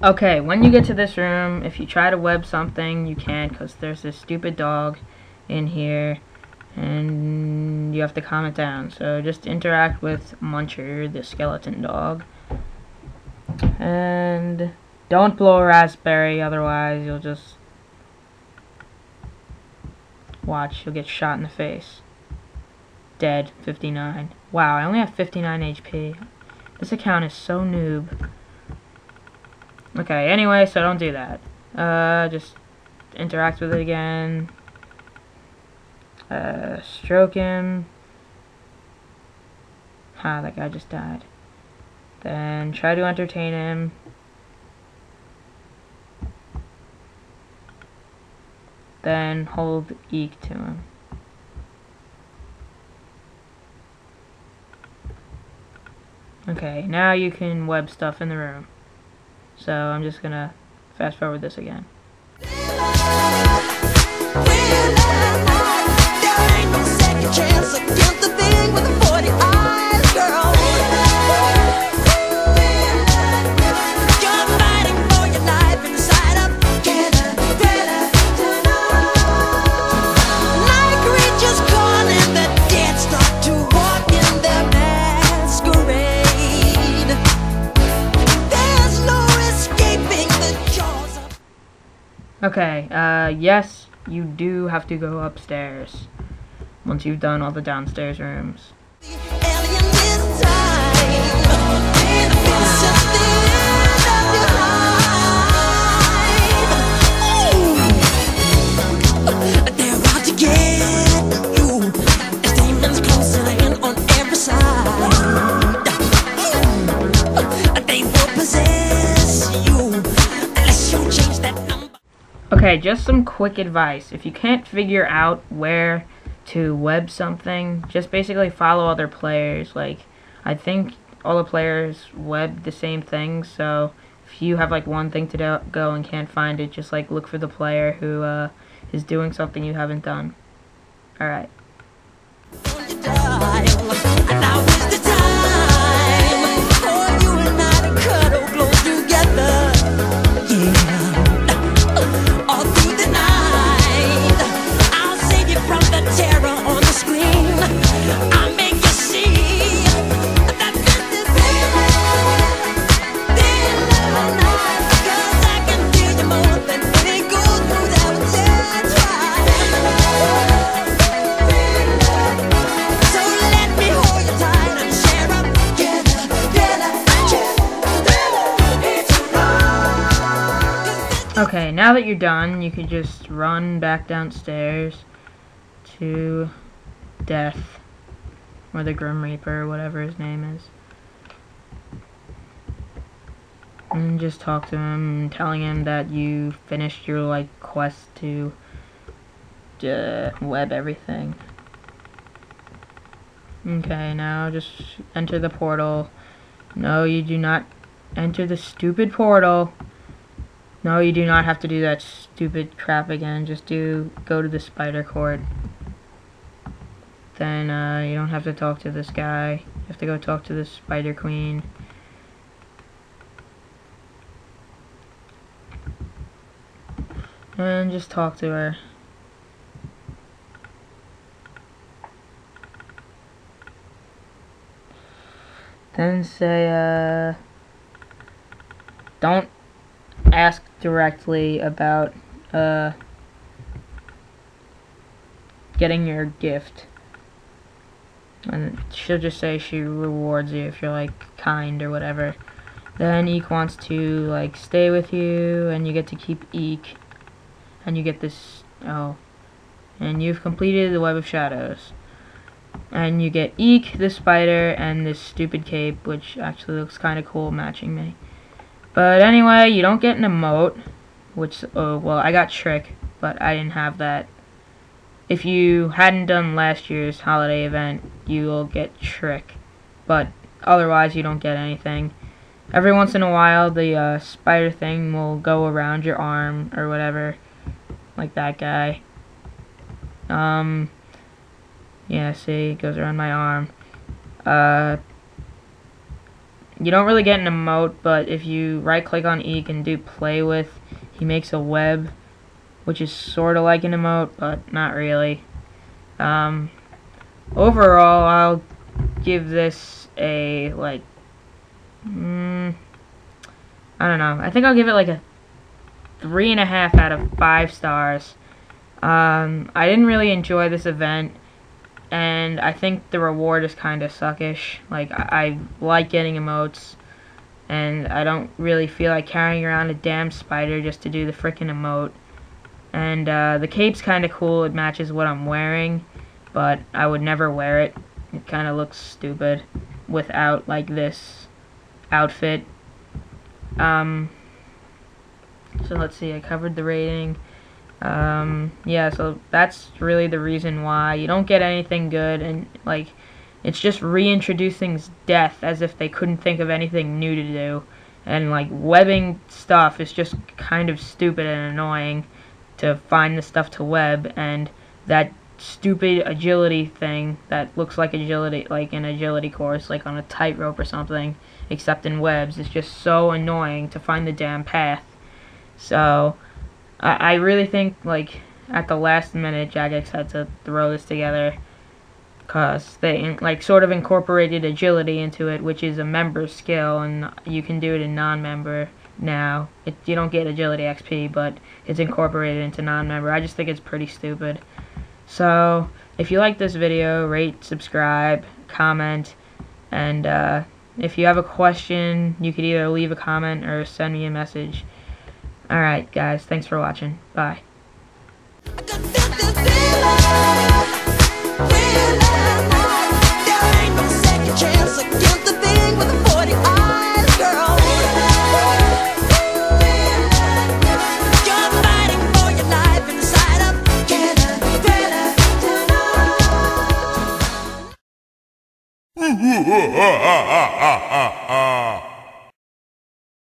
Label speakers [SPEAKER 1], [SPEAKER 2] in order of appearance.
[SPEAKER 1] Okay, when you get to this room, if you try to web something, you can't because there's this stupid dog in here, and you have to calm it down. So just interact with Muncher, the skeleton dog, and don't blow a raspberry, otherwise you'll just watch, you'll get shot in the face. Dead, 59. Wow, I only have 59 HP. This account is so noob. Okay, anyway, so don't do that. Just interact with it again. Stroke him. Ha, that guy just died. Then try to entertain him. Then hold eek to him. Okay, now you can web stuff in the room. So I'm just gonna fast forward this again. Okay, yes, you do have to go upstairs once you've done all the downstairs rooms. Okay, just some quick advice. If you can't figure out where to web something, just basically follow other players. Like, I think all the players web the same thing, so if you have like one thing to go and can't find it, just like look for the player who is doing something you haven't done. Alright. Okay, now that you're done, you can just run back downstairs to Death, or the Grim Reaper, whatever his name is. And just talk to him, telling him that you finished your, like, quest to web everything. Okay, now just enter the portal. No, you do not enter the stupid portal. No, you do not have to do that stupid crap again. Just go to the spider court. Then you don't have to talk to this guy. You have to go talk to the spider queen. And just talk to her. Then say, don't ask directly about getting your gift, and she'll just say she rewards you if you're like kind or whatever. Then Eek wants to like stay with you, and you get to keep Eek, and you get this, and you've completed the Web of Shadows, and you get Eek, the spider, and this stupid cape, which actually looks kind of cool matching me. But anyway, you don't get an emote, which, well, I got Trick, but I didn't have that. If you hadn't done last year's holiday event, you will get Trick, but otherwise you don't get anything. Every once in a while, the spider thing will go around your arm or whatever, like that guy. Yeah, see, it goes around my arm. You don't really get an emote, but if you right click on Eek and do play with, he makes a web, which is sort of like an emote, but not really. Overall, I'll give this a, like, I don't know. I think I'll give it like a 3.5 out of 5 stars. I didn't really enjoy this event, and I think the reward is kind of suckish. Like, I like getting emotes, and I don't really feel like carrying around a damn spider just to do the frickin' emote. And the cape's kind of cool. It matches what I'm wearing, but I would never wear it. It kind of looks stupid without, like, this outfit. So let's see, I covered the rating. Yeah, so that's really the reason why you don't get anything good, and, like, it's just reintroducing death as if they couldn't think of anything new to do. And, like, webbing stuff is just kind of stupid and annoying to find the stuff to web, and that stupid agility thing that looks like agility, like an agility course, like on a tightrope or something, except in webs, is just so annoying to find the damn path. So I really think, like, at the last minute Jagex had to throw this together, because they, like, sort of incorporated agility into it, which is a member skill, and you can do it in non-member now. You don't get agility XP, but it's incorporated into non-member. I just think it's pretty stupid. So if you like this video, rate, subscribe, comment, and if you have a question, you could either leave a comment or send me a message. Alright guys, thanks for watching. Bye.
[SPEAKER 2] Ha ha ha!